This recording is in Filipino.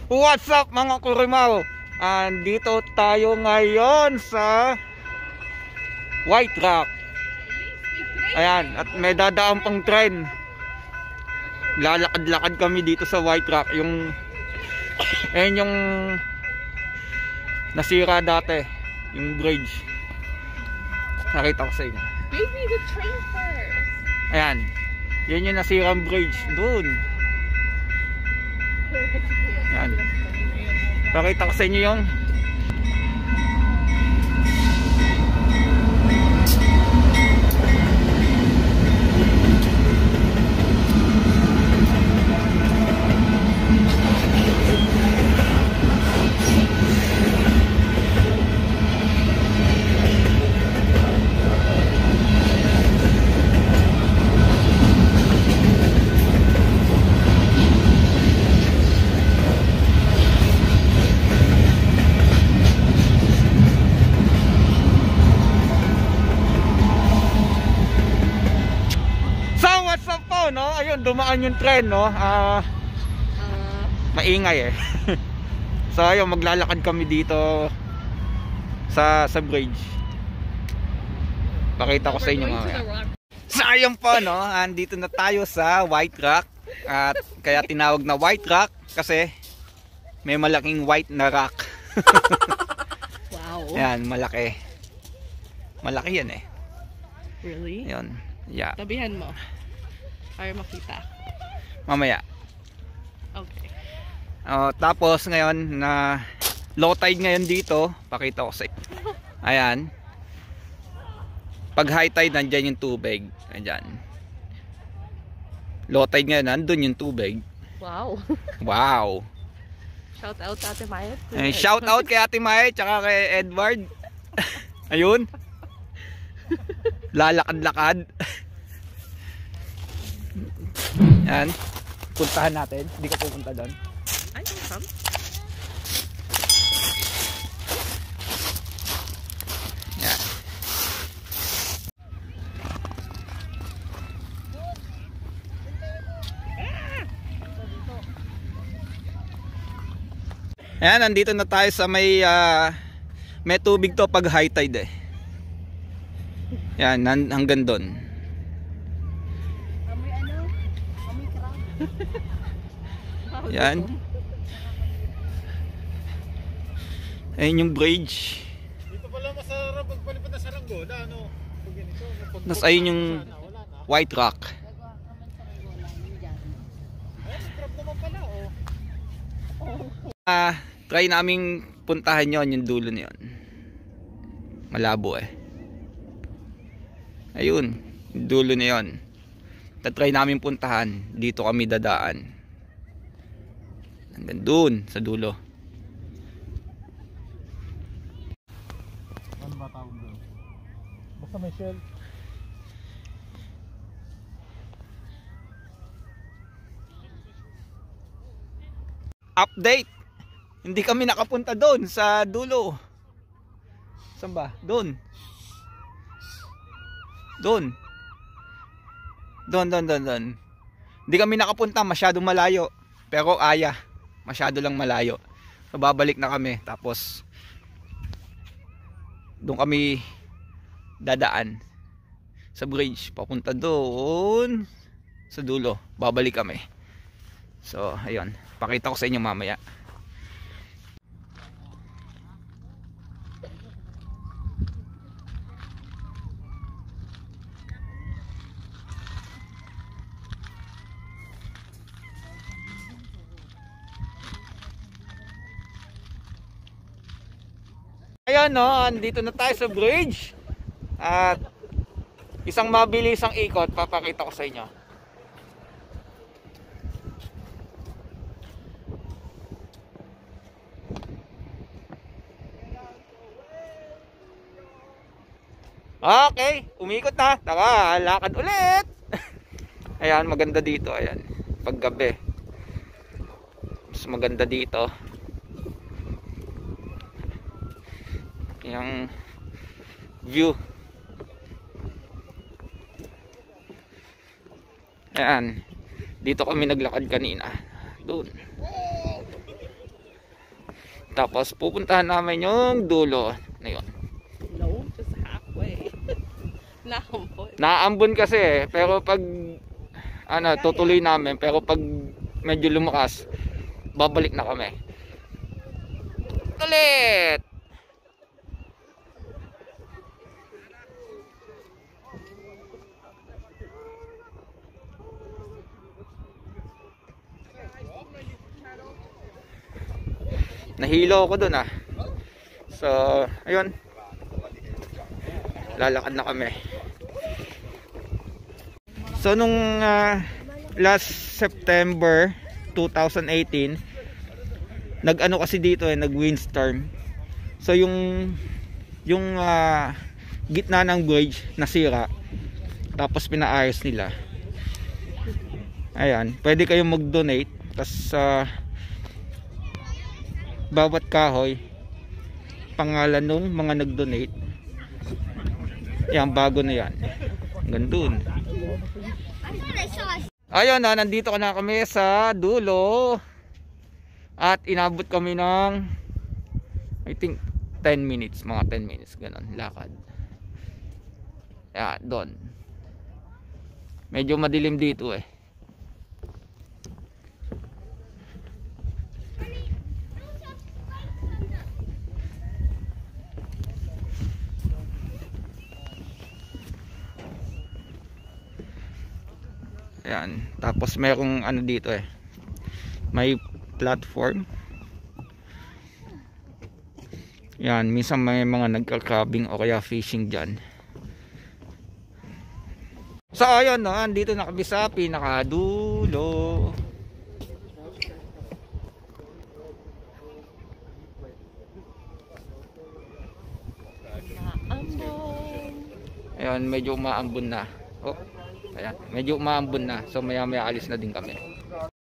What's up mga kurimaw? Andito tayo ngayon sa White Rock. Ayan, at may dadaan pang tren. Lalakad-lakad kami dito sa White Rock. Ayan yung nasira dati, yung bridge. Nakita ko sa inyo. Baby, the train first. Ayan, yan yung nasirang bridge. Doon. Ayan. Pakita ko sa inyo yung no, ayun dumaan yung tren, no. Maingay eh. So ayun, maglalakad kami dito sa bridge. Pakita ko sa inyo mamaya. So ayun po, no, andito na tayo sa White Rock. At kaya tinawag na White Rock kasi may malaking white na rock. Wow. Yan, malaki. Malaki yan eh. Really? Ayun. Yeah. Tabihan mo. Para makita. Mamaya. Okay. Tapos ngayon na low tide ngayon dito, pakita ko sa inyo. Ayan. Pag high tide nandyan yung tubig. Ayan. Low tide ngayon nandun yung tubig. Wow. Wow. Shout out Ate Maya. Shout out kay Ate Maya tsaka kay Edward. Ayun. Lalakad-lakad. Yan. Puntahan natin. Hindi ka pupunta doon. Ay, come. Yan. Ayan, nandito na tayo sa may tubig to pag high tide eh. Yan, hanggang doon. Yan. Ayun yung bridge. Dito pala masarap magpalipad na saranggo na ano. Pag ganito, Tapos ayun yung White Rock. ay, sarap naman pala oh. Try naming puntahan yon yung dulo na yun. Malabo eh. Ayun, yung dulo na yun. Try namin puntahan. Dito kami dadaan. Hanggang dun sa dulo. Ano ba tawag doon? Basta may shell. Update. Hindi kami nakapunta doon sa dulo. Saan ba? Doon. Doon. Doon. Hindi kami nakapunta, masyadong malayo. Pero masyado lang malayo. So babalik na kami. Tapos doon kami dadaan sa bridge. Papunta doon sa dulo. Babalik kami. So ayun, pakita ko sa inyo mamaya. Ayan, no, andito na tayo sa bridge. At isang mabilisang ikot papakita ko sa inyo. Okay, umikot na. Tara, lakad ulit. Ayan, maganda dito. Ayan, paggabi mas maganda dito. Yung view. Ayan, dito kami naglakad kanina. Doon. Tapos pupuntahan namin yung dulo. Ayun. No, just halfway. Naambon. Naambon kasi eh. Pero pag ano, tutuloy namin. Pero pag medyo lumakas, babalik na kami. Ulit! Nahilo ako dun ah. So, ayun. Lalakad na kami. So, nung last September 2018, nag-ano kasi dito eh, nag-windstorm. So, yung gitna ng bridge nasira. Tapos pinaayos nila. Ayan, pwede kayong mag-donate. Tapos, bawat kahoy pangalan nung mga nag-donate. Yan, bago na yan. Gandun. Ayun na, nandito na kami sa dulo. At inabot kami ng I think 10 minutes, mga 10 minutes ganun, lakad. Yan, doon. Medyo madilim dito eh. Ayan, tapos mayroong ano dito eh, may platform. Yan, minsan may mga nagka-crabbing o kaya fishing dyan. So ayun no, andito na kami sa pinakadulo. Ayan, medyo umaambon na. Oh, ayan, medyo umaambon na. So maya maya alis na din kami.